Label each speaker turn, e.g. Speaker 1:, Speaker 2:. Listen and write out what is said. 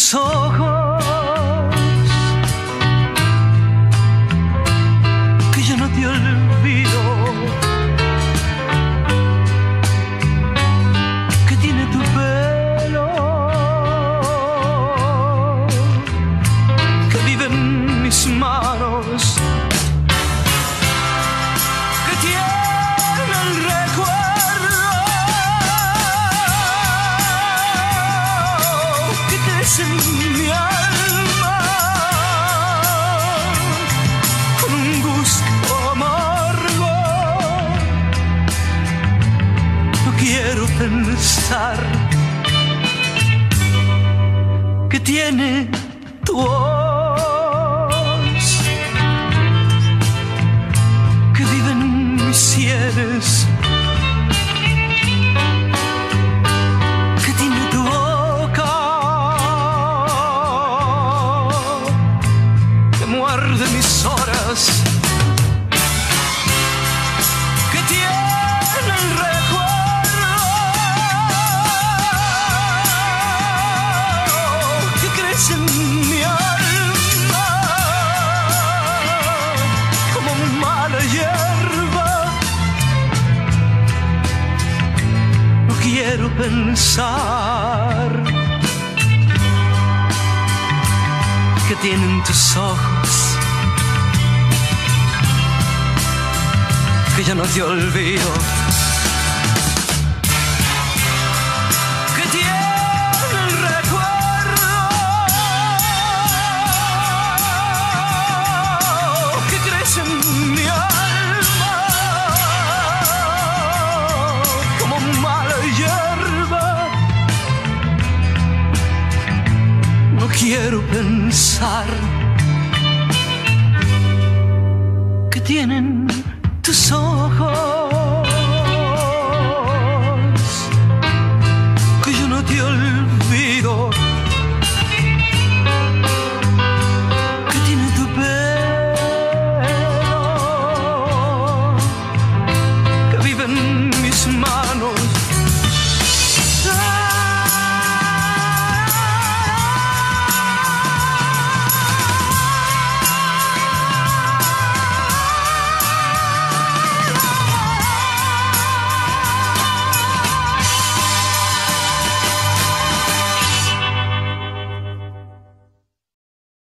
Speaker 1: tus ojos que yo no te olvido, que tiene tu pelo, que vive en mis manos, que tiene el recuerdo, que crece en mi alma con un gusto amargo. No quiero pensar que tiene tu voz, que vive en mis sienes, que tiene tu boca, que muerde mis horas, que tiene el recuerdo, que crece en mi alma como mala hierba. No quiero pensar que tienen tus ojos, que ya no te olvido, que tiene el recuerdo, que crece en mi alma como mala hierba. No quiero pensar que tienen tus ojos